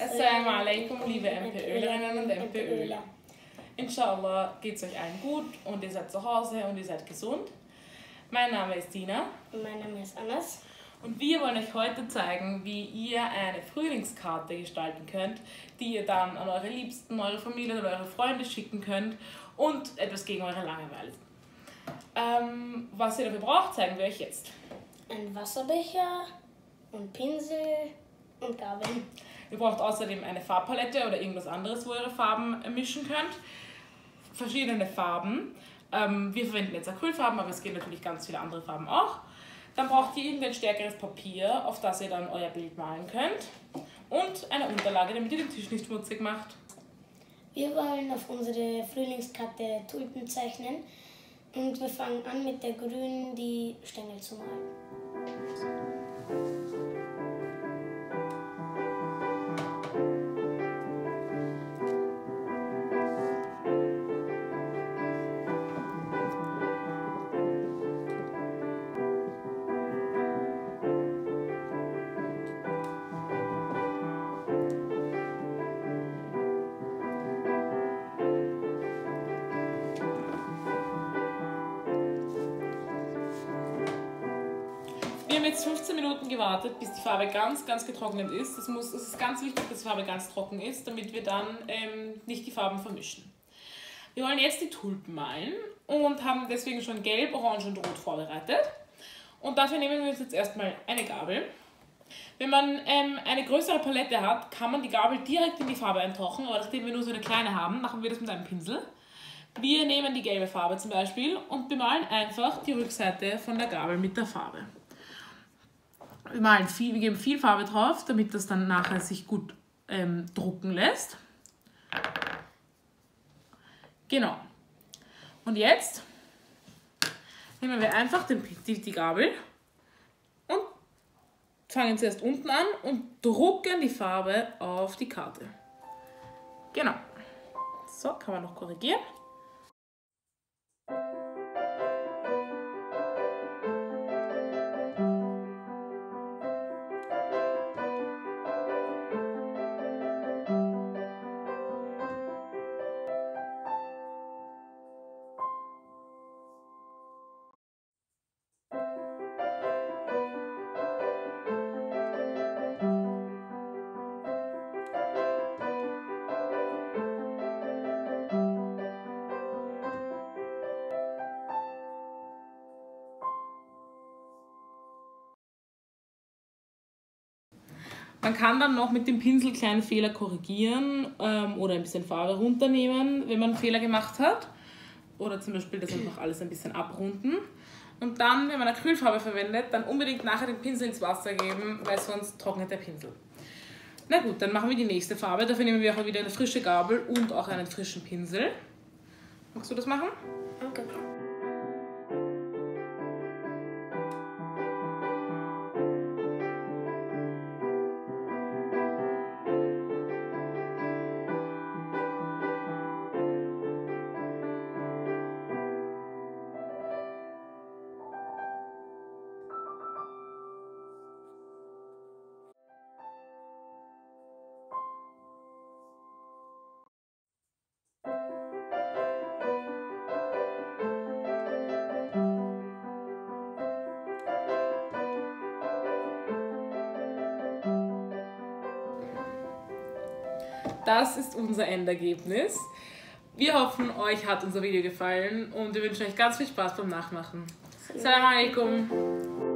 Assalamu alaikum, liebe MPÖlerinnen und MPÖler. Inshallah geht es euch allen gut und ihr seid zu Hause und ihr seid gesund. Mein Name ist Dina. Und mein Name ist Anas. Und wir wollen euch heute zeigen, wie ihr eine Frühlingskarte gestalten könnt, die ihr dann an eure Liebsten, eure Familie oder eure Freunde schicken könnt und etwas gegen eure Langeweile. Was ihr dafür braucht, zeigen wir euch jetzt. Ein Wasserbecher und Pinsel und Gabeln. Ihr braucht außerdem eine Farbpalette oder irgendwas anderes, wo ihr eure Farben mischen könnt. Verschiedene Farben. Wir verwenden jetzt Acrylfarben, aber es gehen natürlich ganz viele andere Farben auch. Dann braucht ihr irgendein stärkeres Papier, auf das ihr dann euer Bild malen könnt. Und eine Unterlage, damit ihr den Tisch nicht schmutzig macht. Wir wollen auf unsere Frühlingskarte Tulpen zeichnen. Und wir fangen an mit der grünen, die Stängel zu malen. Wir haben jetzt 15 Minuten gewartet, bis die Farbe ganz getrocknet ist. Es ist ganz wichtig, dass die Farbe ganz trocken ist, damit wir dann nicht die Farben vermischen. Wir wollen jetzt die Tulpen malen und haben deswegen schon Gelb, Orange und Rot vorbereitet. Und dafür nehmen wir uns jetzt erstmal eine Gabel. Wenn man eine größere Palette hat, kann man die Gabel direkt in die Farbe eintauchen, aber nachdem wir nur so eine kleine haben, machen wir das mit einem Pinsel. Wir nehmen die gelbe Farbe zum Beispiel und bemalen einfach die Rückseite von der Gabel mit der Farbe. Wir geben viel Farbe drauf, damit das dann nachher sich gut drucken lässt. Genau. Und jetzt nehmen wir einfach die Gabel und fangen zuerst unten an und drucken die Farbe auf die Karte. Genau. So, kann man noch korrigieren. Man kann dann noch mit dem Pinsel kleine Fehler korrigieren oder ein bisschen Farbe runternehmen, wenn man einen Fehler gemacht hat. Oder zum Beispiel das einfach alles ein bisschen abrunden. Und dann, wenn man Acrylfarbe verwendet, dann unbedingt nachher den Pinsel ins Wasser geben, weil sonst trocknet der Pinsel. Na gut, dann machen wir die nächste Farbe. Dafür nehmen wir auch wieder eine frische Gabel und auch einen frischen Pinsel. Magst du das machen? Okay. Das ist unser Endergebnis. Wir hoffen, euch hat unser Video gefallen und wir wünschen euch ganz viel Spaß beim Nachmachen. Assalamu alaikum.